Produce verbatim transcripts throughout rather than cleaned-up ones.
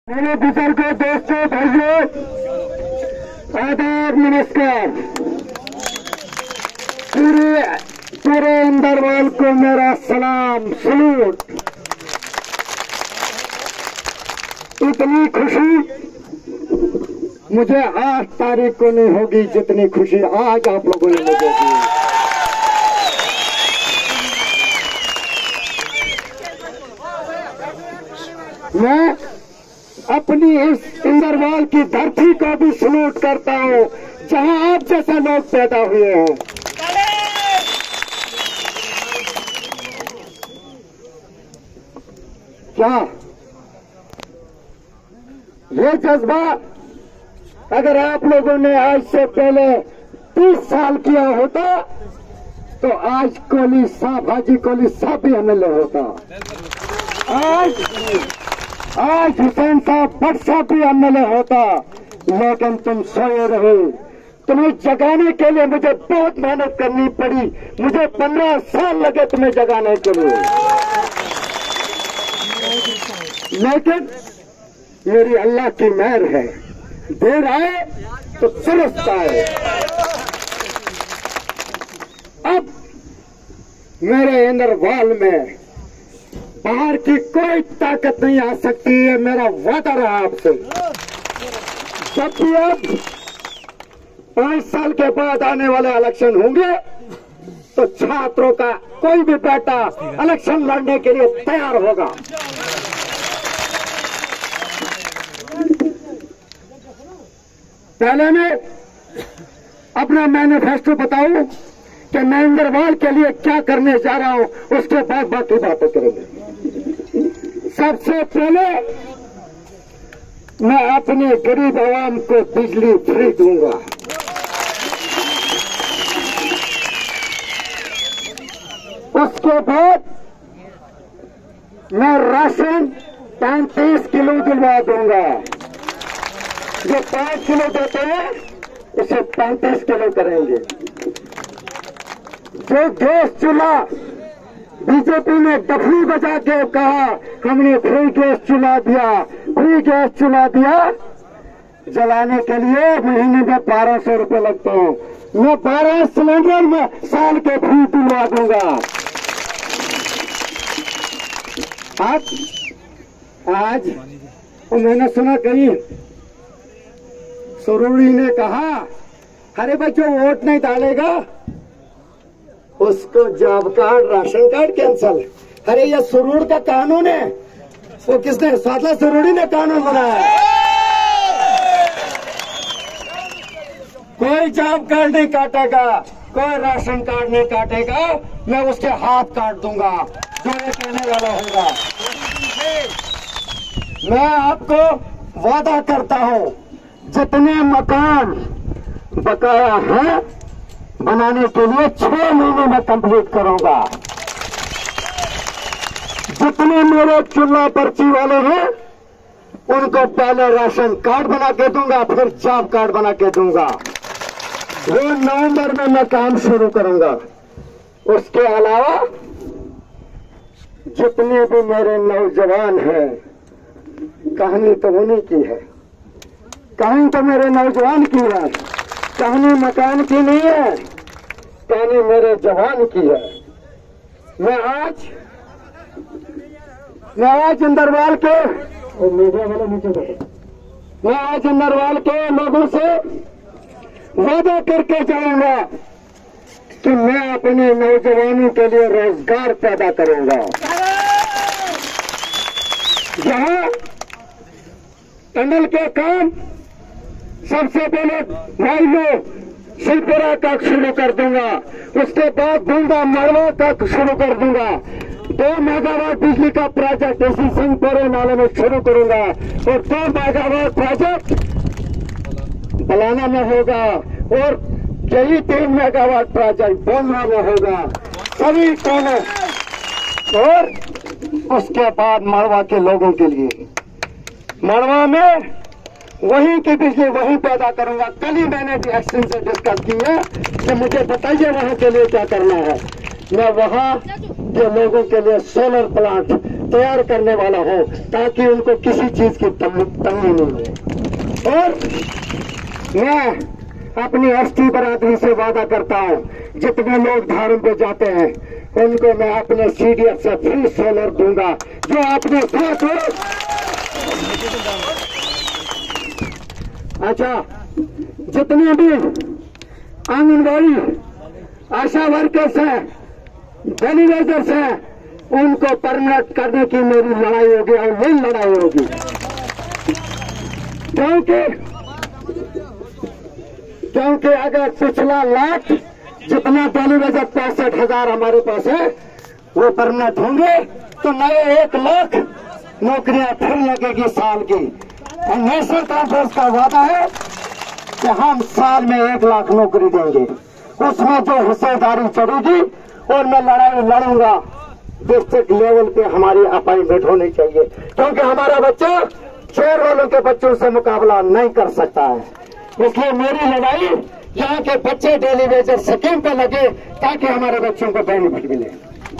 मेरे बुजुर्गों, दोस्तों, भाइयों, आदाब, नमस्कार। पूरे पूरे इंदरवाल को मेरा सलाम, सलूट। इतनी खुशी मुझे आठ तारीख को नहीं होगी जितनी खुशी आज आप लोगों ने मुझे दी। मैं अपनी इस इंदरवाल की धरती को भी सलूट करता हूं जहां आप जैसे लोग पैदा हुए हैं। क्या ये जज्बा अगर आप लोगों ने आज से पहले तीस साल किया होता तो आज कोहली साहब, हाजी कोहली साहब भी एमएलए होता। आज आज हुसैन साहब भट्ट साहब भी एमएलए होता। लेकिन तुम सोए रहे। तुम्हें जगाने के लिए मुझे बहुत मेहनत करनी पड़ी। मुझे पंद्रह साल लगे तुम्हें जगाने के लिए, लेकिन मेरी अल्लाह की मेहर है। देर आए तो दुरुस्त आए। अब मेरे इंदरवाल में बाहर की कोई ताकत नहीं आ सकती है। मेरा वादा रहा आपसे। जब भी अब पांच साल के बाद आने वाले इलेक्शन होंगे तो छात्रों का कोई भी बेटा इलेक्शन लड़ने के लिए तैयार होगा। पहले मैं अपना मैनिफेस्टो बताऊं कि मैं इंदरवाल के लिए क्या करने जा रहा हूं, उसके बाद बाकी बातें करेंगे। सबसे पहले मैं अपने गरीब आवाम को बिजली फ्री दूंगा। उसके बाद मैं राशन पैंतीस किलो दिलवा दूंगा। जो पांच किलो देते हैं उसे पैंतीस किलो करेंगे। जो गैस चूल्हा बीजेपी ने डफली बजा के कहा हमने फ्री गैस चूल्हा दिया, फ्री गैस चूल्हा दिया, जलाने के लिए महीने में बारह सौ रुपये लगते हैं। मैं बारह सिलेंडर में साल के फ्री दिलवा दूंगा। आज आज मैंने सुना कहीं सुरूरी ने कहा अरे बच्चों वोट नहीं डालेगा उसको job card, ration card cancel. अरे ये सुरूर का कानून है। वो किसने? सादला सुरूरी ने कानून बनाया। कोई जॉब कार्ड नहीं काटेगा, कोई राशन कार्ड नहीं काटेगा। मैं उसके हाथ काट दूंगा जो ये कहने वाला होगा। मैं आपको वादा करता हूं जितने मकान बकाया है बनाने के लिए छह महीने में कंप्लीट करूंगा। जितने मेरे चूल्हा पर्ची वाले हैं उनको पहले राशन कार्ड बना के दूंगा, फिर जॉब कार्ड बना के दूंगा। वो नवंबर में मैं काम शुरू करूंगा। उसके अलावा जितने भी मेरे नौजवान हैं, कहानी तो उन्हीं की है। कहानी तो मेरे नौजवान की है, कहानी मकान की नहीं है, कहानी मेरे जवान की है। मैं आज मैं आज इंदरवाल के मीडिया वाले नीचे देखो, मैं आज इंदरवाल के लोगों से वादा करके जाऊंगा कि मैं अपने नौजवानों के लिए रोजगार पैदा करूंगा। जहां टनल के काम सबसे पहले भाई लोग शिल्परा तक शुरू कर दूंगा। उसके बाद बूंदा मड़वा तक शुरू कर दूंगा। दो मेगावाट बिजली का प्रोजेक्ट इसी सिंहपुरे नाले में शुरू करूंगा और दो मेगावाट प्रोजेक्ट बलाना में होगा और यही तीन मेगावाट प्रोजेक्ट बोंगरा में होगा। सभी कोने और उसके बाद मड़वा के लोगों के लिए मड़वा में वहीं की बिजली वहीं पैदा करूंगा। कल ही मैंने एक्शन से डिस्कस की है कि मुझे बताइए वहां के लिए क्या करना है। मैं वहां के लोगों के लिए सोलर प्लांट तैयार करने वाला हूं ताकि उनको किसी चीज की तंगी नहीं हो। और मैं अपनी एसटी बरादरी से वादा करता हूं, जितने लोग धारण पे जाते हैं उनको मैं अपने सीडीएफ से फ्री सोलर दूंगा। जो आपने साथ हो, अच्छा, जितने भी आंगनबाड़ी आशा वर्कर्स हैं, डेलीवेटर्स हैं, उनको परमानेंट करने की मेरी लड़ाई होगी और मेरी लड़ाई होगी। क्योंकि क्योंकि अगर पिछला लाख जितना डेलीवेटर पैंसठ हजार हमारे पास है वो परमानेंट होंगे तो नए एक लाख नौकरियां फिर लगेगी साल की। और नेशनल कॉन्फ्रेंस का वादा है कि हम साल में एक लाख नौकरी देंगे, उसमें जो हिस्सेदारी चढ़ेगी और मैं लड़ाई लड़ूंगा। डिस्ट्रिक्ट लेवल पे हमारी अपॉइंटमेंट होनी चाहिए, क्योंकि हमारा बच्चा शहर वालों के बच्चों से मुकाबला नहीं कर सकता है। इसलिए मेरी लड़ाई यहाँ के बच्चे डेली वेजर स्कीम पे लगे ताकि हमारे बच्चों को बेनिफिट मिले।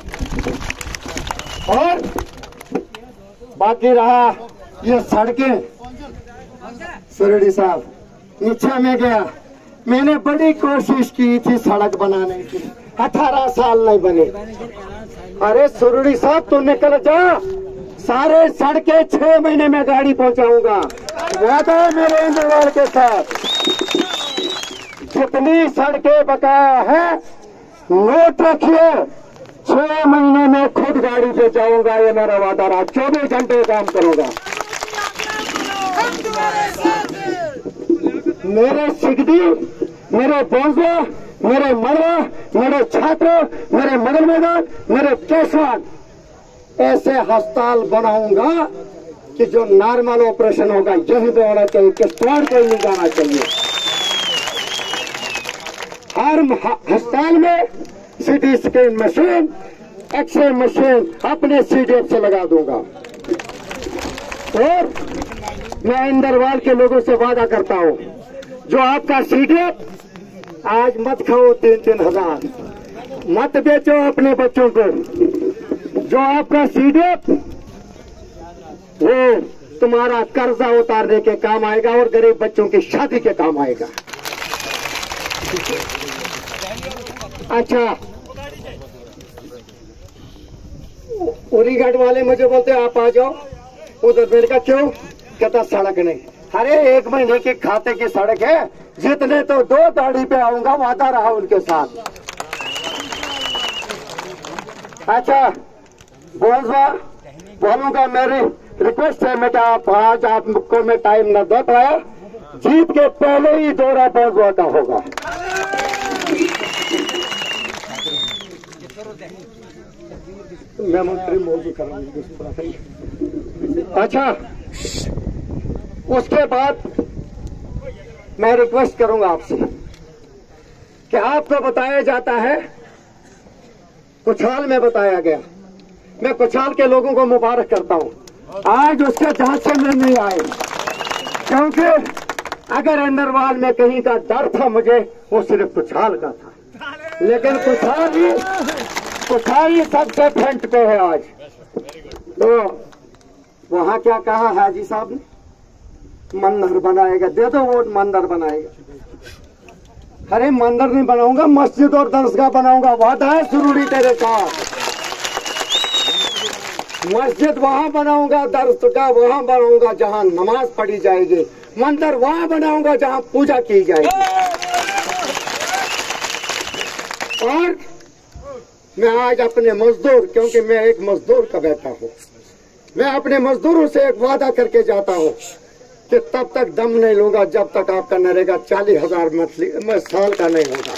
और बाकी रहा ये सड़कें, सुरेडी साहब नीचे में गया, मैंने बड़ी कोशिश की थी सड़क बनाने की, अठारह साल नहीं बने। अरे सुरेडी साहब तू निकल जा, सारे सड़कें छह महीने में गाड़ी पहुंचाऊंगा, वादा है मेरे इंद्रवाल के साथ। जितनी सड़कें बकाया है नोट रखिए, छह महीने में खुद गाड़ी पे जाऊंगा, ये मेरा वादा रहा। चौबीस घंटे काम करूंगा। मेरे सिगदी, मेरे बोंजवा, मेरे मरवा, मेरे छात्र, मेरे मगल मैदान, मेरे केसवान, ऐसे अस्पताल बनाऊंगा कि जो नॉर्मल ऑपरेशन होगा यही पे होना चाहिए, किस्तवाड़ कोई नहीं जाना चाहिए। हर अस्पताल में CT scan machine, X ray machine अपने सीडीएफ से लगा दूंगा। और मैं इंदरवाल के लोगों से वादा करता हूं, जो आपका सीडीएफ आज मत खाओ तीन तीन हजार, मत बेचो अपने बच्चों को। जो आपका सीडीएफ वो तुम्हारा कर्जा उतारने के काम आएगा और गरीब बच्चों की शादी के काम आएगा। अच्छा, उरीगढ़ वाले मुझे बोलते आप आ जाओ उधर। मैंने कहा क्यों? कहता सड़क नहीं। अरे एक महीने की खाते की सड़क है, जितने तो दो दाढ़ी पे आऊंगा, वादा रहा उनके साथ। अच्छा बोलवा बोलूंगा, मेरी रिक्वेस्ट है मैं, आप आज आपको मैं टाइम न दे पाया, जीत के पहले ही दौरा बोलवा का होगा। मैं मंत्री मौजूद करूंगा। अच्छा, उसके बाद मैं रिक्वेस्ट करूंगा आपसे कि आपको बताया जाता है, कुछाल में बताया गया, मैं कुछाल के लोगों को मुबारक करता हूं, आज उसके जांच से में नहीं आए, क्योंकि अगर इंदरवाल में कहीं का डर था मुझे, वो सिर्फ कुछाल का था। लेकिन कुछाल ही कुछाल ही सबसे फ्रंट पे है आज। तो वहां क्या कहा हाजी साहब ने? मंदिर बनाएगा, दे दो वोट, मंदिर बनाएगा। अरे मंदिर नहीं बनाऊंगा, मस्जिद और दरसगाह बनाऊंगा, वादा है सुरूरी तेरे साथ। मस्जिद वहां बनाऊंगा, दरसगाह वहां बनाऊंगा जहां नमाज पढ़ी जाएगी, मंदिर वहां बनाऊंगा जहां पूजा की जाएगी। और मैं आज अपने मजदूर, क्योंकि मैं एक मजदूर का बेटा हूं, मैं अपने मजदूरों से एक वादा करके जाता हूं कि तब तक दम नहीं लूंगा जब तक आपका नरेगा चालीस हजार मछली साल का नहीं होगा।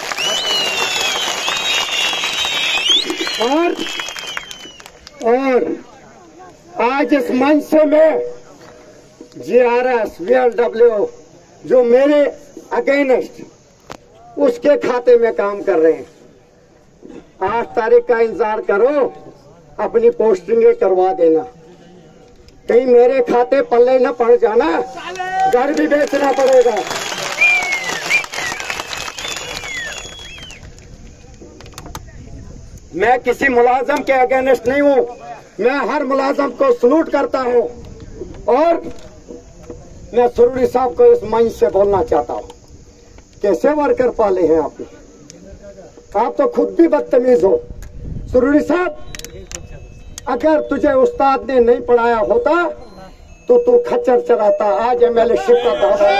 और और आज इस मंच से मैं जीआरएस वीएलडब्ल्यू जो मेरे अगेंस्ट उसके खाते में काम कर रहे हैं, आठ तारीख का इंतजार करो, अपनी पोस्टिंग करवा देना, कहीं मेरे खाते पल्ले न पड़ जाना, घर भी बेचना पड़ेगा। मैं किसी मुलाजम के अगेंस्ट नहीं हूं, मैं हर मुलाजम को सलूट करता हूं और मैं सुरूरी साहब को इस मंच से बोलना चाहता हूं, कैसे वर्कर पाले हैं आपने, आप तो खुद भी बदतमीज हो। सुरूरी साहब, अगर तुझे उस्ताद ने नहीं पढ़ाया होता तो तू खच्चर चलाता, आज एमएलए शिप का दौरा।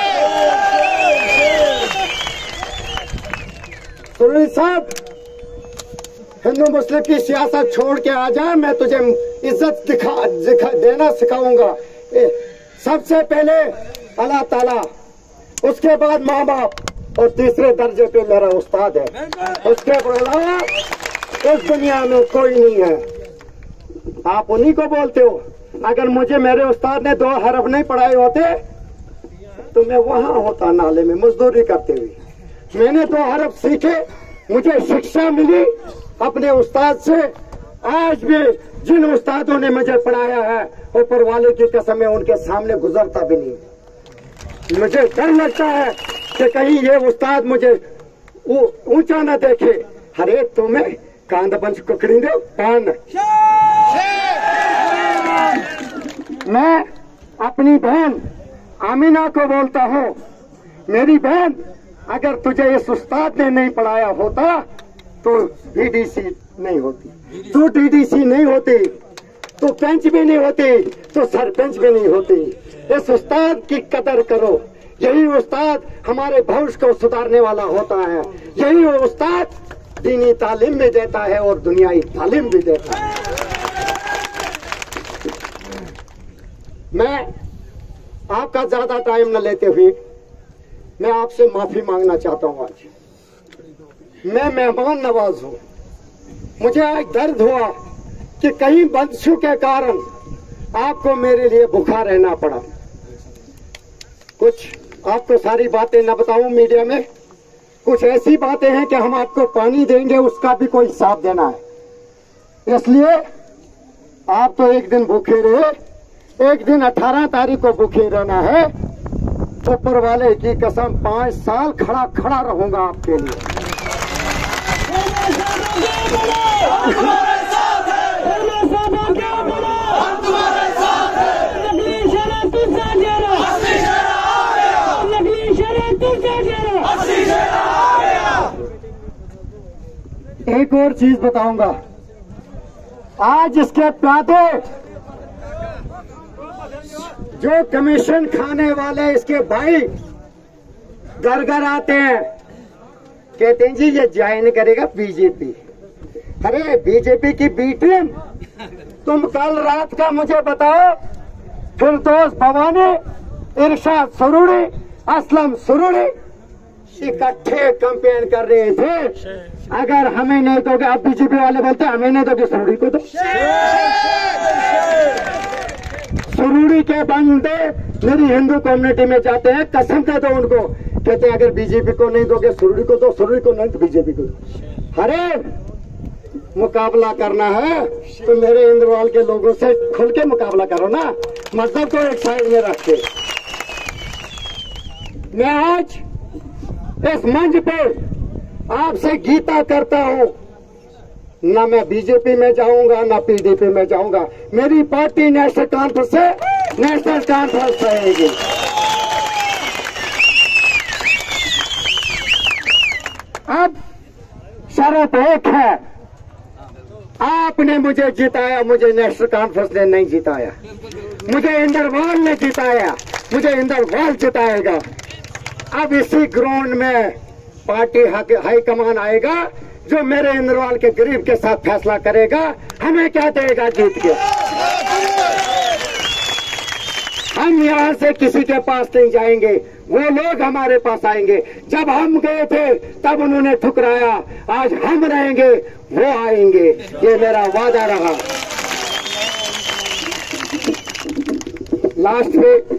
सुरूरी साहब, हिंदू मुस्लिम की सियासत छोड़ के आ जा, मैं तुझे इज्जत दिखा, दिखा देना सिखाऊंगा। सबसे पहले अल्लाह ताला, उसके बाद माँ बाप और तीसरे दर्जे पे मेरा उस्ताद है। उसके अलावा इस दुनिया में कोई नहीं है। आप उन्हीं को बोलते हो। अगर मुझे मेरे उस्ताद ने दो हरफ नहीं पढ़ाए होते तो मैं वहां होता नाले में मजदूरी करते हुए। मैंने दो हरफ सीखे, मुझे शिक्षा मिली अपने उस्ताद से। आज भी जिन उस्तादों ने मुझे पढ़ाया है, ऊपर वाले की कसम है, उनके सामने गुजरता भी नहीं। मुझे डर लगता है कि कहीं ये उस्ताद मुझे ऊंचा न देखे। हरे तुम्हें कांद पंच कुकड़ी दे पान। मैं अपनी बहन आमीना को बोलता हूँ, मेरी बहन, अगर तुझे इस उस्ताद ने नहीं पढ़ाया होता तो डीडीसी नहीं होती, तू डीडीसी नहीं होती, तो पंच भी नहीं होती, तो सरपंच भी नहीं होती। इस उस्ताद की कदर करो। यही उस्ताद हमारे भविष्य को सुधारने वाला होता है। यही उस्ताद दीनी तालीम भी देता है और दुनियाई तालीम भी देता है। मैं आपका ज्यादा टाइम न लेते हुए मैं आपसे माफी मांगना चाहता हूं। आज मैं मेहमान नवाज हूं। मुझे आज दर्द हुआ कि कहीं बंदिशों के कारण आपको मेरे लिए भूखा रहना पड़ा। कुछ आपको सारी बातें न बताऊं मीडिया में, कुछ ऐसी बातें हैं कि हम आपको पानी देंगे, उसका भी कोई हिसाब देना है। इसलिए आप तो एक दिन भूखे रहे, एक दिन अठारह तारीख को भूखे रहना है। ऊपर वाले की कसम पांच साल खड़ा खड़ा रहूंगा आपके लिए। एक और चीज बताऊंगा, आज इसके प्यादे जो कमीशन खाने वाले इसके भाई घर घर आते हैं, कहते हैं जी ये ज्वाइन करेगा बीजेपी। अरे बीजेपी की बी टीम, तुम कल रात का मुझे बताओ, फिरदौस भवानी, इरशाद सुरूरी, असलम सुरूरी इकट्ठे कैंपेन कर रहे थे। अगर हमें नहीं दोगे, अब बीजेपी वाले बोलते हमें नहीं दोगे, सुरूरी को दो। सुरूरी के बंदे मेरी हिंदू कम्युनिटी में जाते हैं, कसम दे दो उनको, कहते हैं अगर बीजेपी को नहीं दोगे सुरूरी को दो, सुरूरी को नहीं तो बीजेपी को दो। अरे मुकाबला करना है तो मेरे इंद्रवाल के लोगों से खुल के मुकाबला करो ना, मजहब को एक साइड में रख के। मैं आज इस मंच पे आपसे गीता करता हूं, ना मैं बीजेपी में जाऊंगा ना पीडीपी में जाऊंगा। मेरी पार्टी नेशनल कॉन्फ्रेंस से नेशनल कॉन्फ्रेंस रहेगी। अब शर्त एक है, आपने मुझे जिताया, मुझे नेशनल कॉन्फ्रेंस ने नहीं जिताया। मुझे इंद्रवाल ने जिताया, मुझे इंद्रवाल जिताएगा। अब इसी ग्राउंड में पार्टी हाईकमान आएगा जो मेरे इंद्रवाल के गरीब के साथ फैसला करेगा। हमें क्या देगा जीत के? हम यहाँ से किसी के पास नहीं जाएंगे, वो लोग हमारे पास आएंगे। जब हम गए थे तब उन्होंने ठुकराया, आज हम रहेंगे, वो आएंगे, ये मेरा वादा रहा। लास्ट में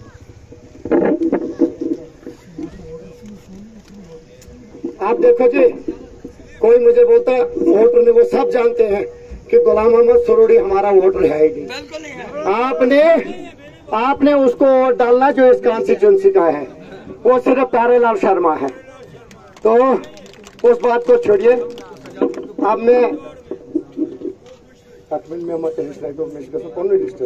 आप देखो जी, कोई मुझे बोलता वोटर ने, वो सब जानते हैं कि गुलाम मोहम्मद सुरूरी हमारा वोटर है ही नहीं। आपने आपने उसको वोट डालना जो इस कॉन्स्टिट्यूंसी का है, वो सिर्फ प्यारेलाल शर्मा है। तो उस बात को छोड़िए। अब मैं At will me amate history of Mexico so कौन register?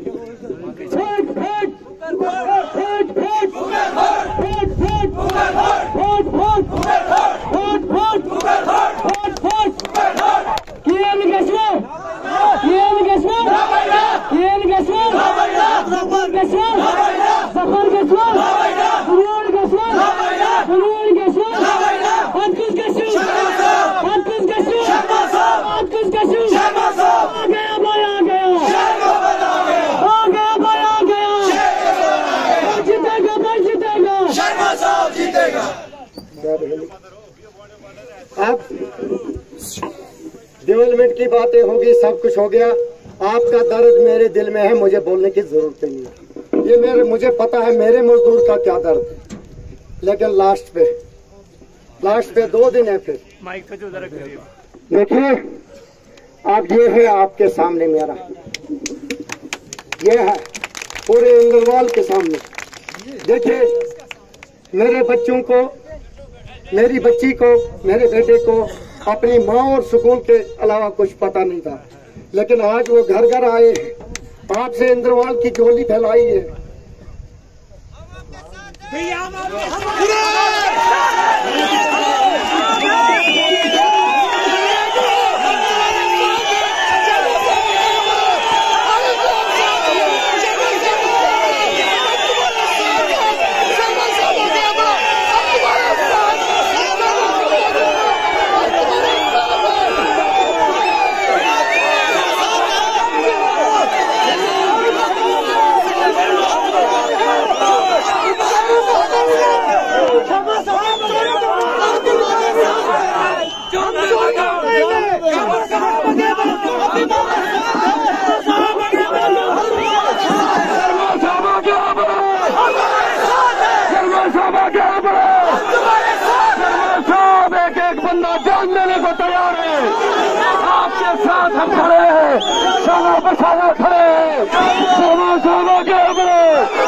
आप डेवलपमेंट की बातें होगी, सब कुछ हो गया। आपका दर्द मेरे दिल में है, मुझे बोलने की जरूरत नहीं है। ये मेरे मुझे पता है मेरे मजदूर का क्या दर्द है, लेकिन लास्ट पे लास्ट पे दो दिन है। फिर देखिए अब ये है आपके सामने, मेरा ये है पूरे इंद्रवाल के सामने। देखिए मेरे बच्चों को, मेरी बच्ची को, मेरे बेटे को अपनी माँ और सुकून के अलावा कुछ पता नहीं था, लेकिन आज वो घर घर आए हैं, आपसे इंद्रवाल की झोली फैलाई है। जान देने को तैयार है, आपके साथ हम खड़े हैं, साला बसाला खड़े हैं, साला साला के ऊपर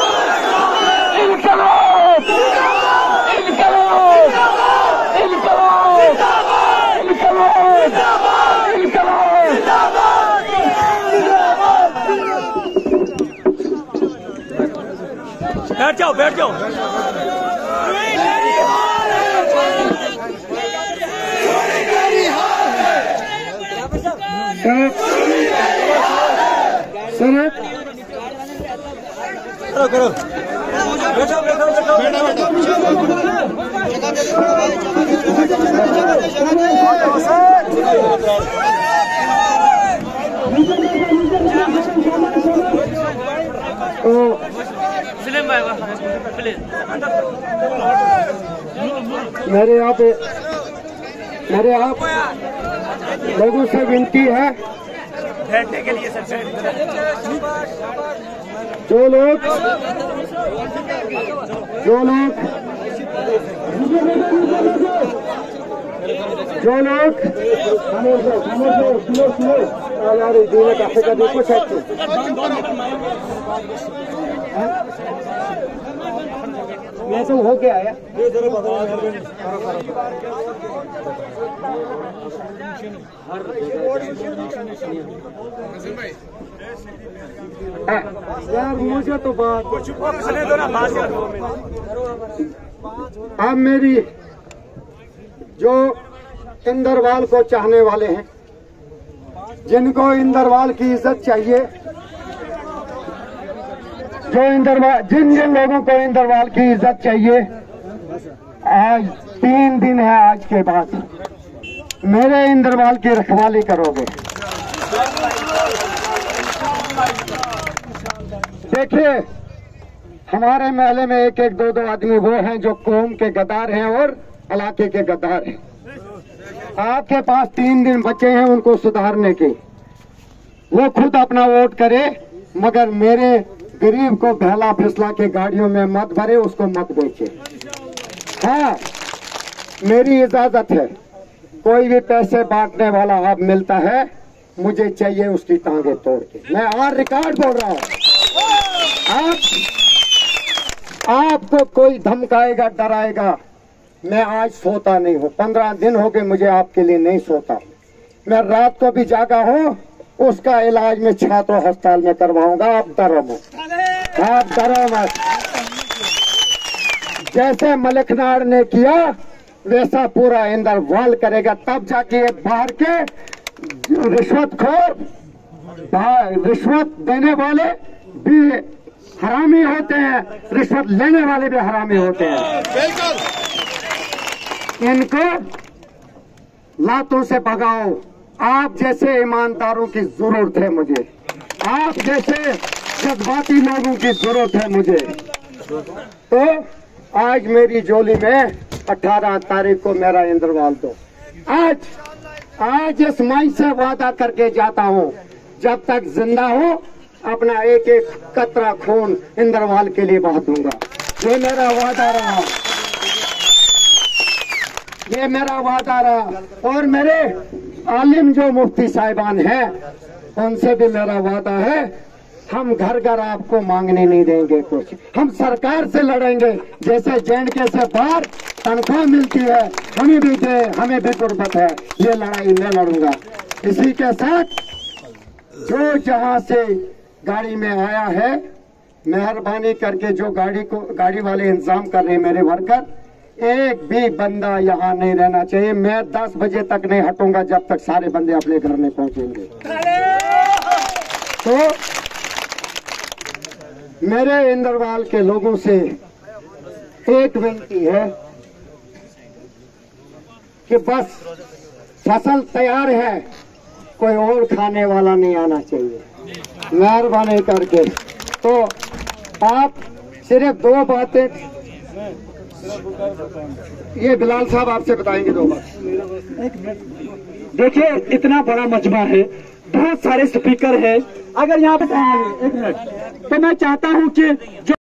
इनकलाब इनकलाब इनकलाब इनकलाब इनकलाब। बैठ जाओ बैठ जाओ। सर करो करो बैठो बैठो मेरे आप मेरे आप लोगों से विनती है, बैठने के लिए सबसे जो लोग जो लोग जो लोग यार दीने का फिक्र नहीं कुछ है। मैं तो हो गया है यार, मुझे तो बात अब मेरी जो इंद्रवाल को चाहने वाले हैं, जिनको इंद्रवाल की इज्जत चाहिए, जो इंद्रवाल जिन जिन लोगों को इंद्रवाल की इज्जत चाहिए, आज तीन दिन है, आज के बाद मेरे इंद्रवाल की रखवाली करोगे। देखिए हमारे महल में एक एक दो दो आदमी वो हैं जो कौम के गद्दार हैं और इलाके के गद्दार हैं। आपके पास तीन दिन बचे हैं उनको सुधारने के। वो खुद अपना वोट करे, मगर मेरे गरीब को बहला फिसला के गाड़ियों में मत भरे, उसको मत बेचे। हाँ, मेरी इजाजत है, कोई भी पैसे बांटने वाला आप मिलता है, मुझे चाहिए उसकी टांगे तोड़ के। मैं और रिकॉर्ड बोल रहा हूँ, आप आपको कोई धमकाएगा, डराएगा, मैं आज सोता नहीं हूँ। पंद्रह दिन हो गए मुझे आपके लिए नहीं सोता। मैं रात को भी जागा हूँ, उसका इलाज मैं छात्रों अस्पताल में करवाऊंगा। आप डरो मत, आप डरो मत। जैसे मलिकनार ने किया वैसा पूरा इंदरवाल करेगा, तब जाके ये बाहर के रिश्वतखोर, रिश्वत देने वाले भी हरामी होते हैं, रिश्वत लेने वाले भी हरामी होते हैं। इनको लातों से भगाओ। आप जैसे ईमानदारों की जरूरत है मुझे, आप जैसे जज्बाती लोगों की जरूरत है मुझे। तो आज मेरी झोली में अठारह तारीख को मेरा इंदरवाल दो। आज आज इस माई से वादा करके जाता हूँ, जब तक जिंदा हूँ अपना एक एक कतरा खून इंदरवाल के लिए बहा दूंगा। ये मेरा वादा रहा, ये मेरा वादा रहा। और मेरे आलिम जो मुफ्ती साहिबान हैं उनसे भी मेरा वादा है, हम घर घर आपको मांगने नहीं देंगे कुछ, हम सरकार से लड़ेंगे। जैसे जेएनके से बाहर तनख्वाह मिलती है हमें भी दे, हमें भी गुर्बत है, ये लड़ाई मैं लड़ूंगा। इसी के साथ जो जहां से गाड़ी में आया है, मेहरबानी करके जो गाड़ी को गाड़ी वाले इंतजाम कर रहे हैं मेरे वर्कर, एक भी बंदा यहाँ नहीं रहना चाहिए। मैं दस बजे तक नहीं हटूंगा जब तक सारे बंदे अपने घर में पहुंचेंगे। तो मेरे इंदरवाल के लोगों से एक विनती है कि बस फसल तैयार है, कोई और खाने वाला नहीं आना चाहिए, मेहरबानी करके। तो आप सिर्फ दो बातें, ये बिलाल साहब आपसे बताएंगे दो बात। देखिए इतना बड़ा मजमा है, बहुत सारे स्पीकर हैं, अगर यहाँ पे एक मिनट, तो मैं चाहता हूँ कि जो